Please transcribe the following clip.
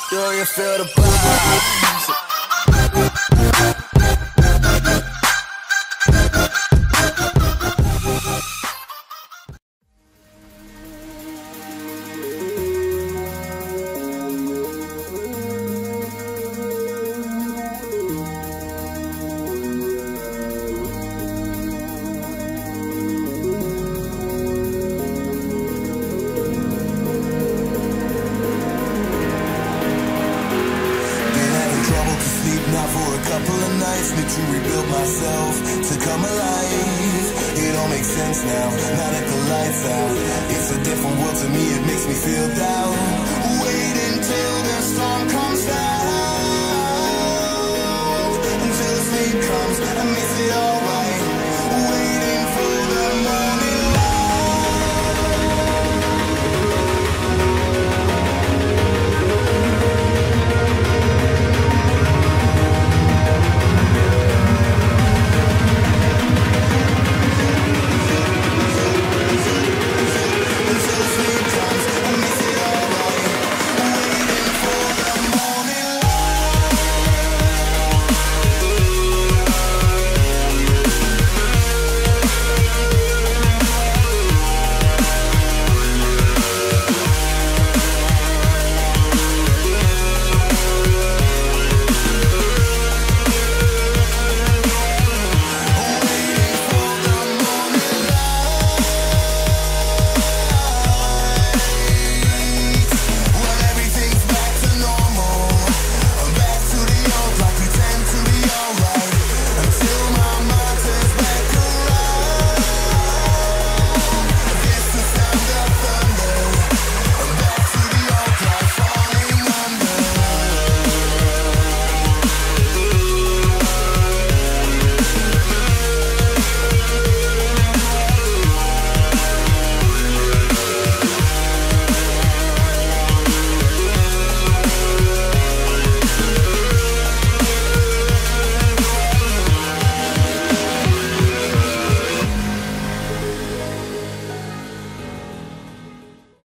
Do you feel the vibes? Now for a couple of nights, need to rebuild myself to come alive. It all makes sense now that the lights out. It's a different world to me, it makes me feel down.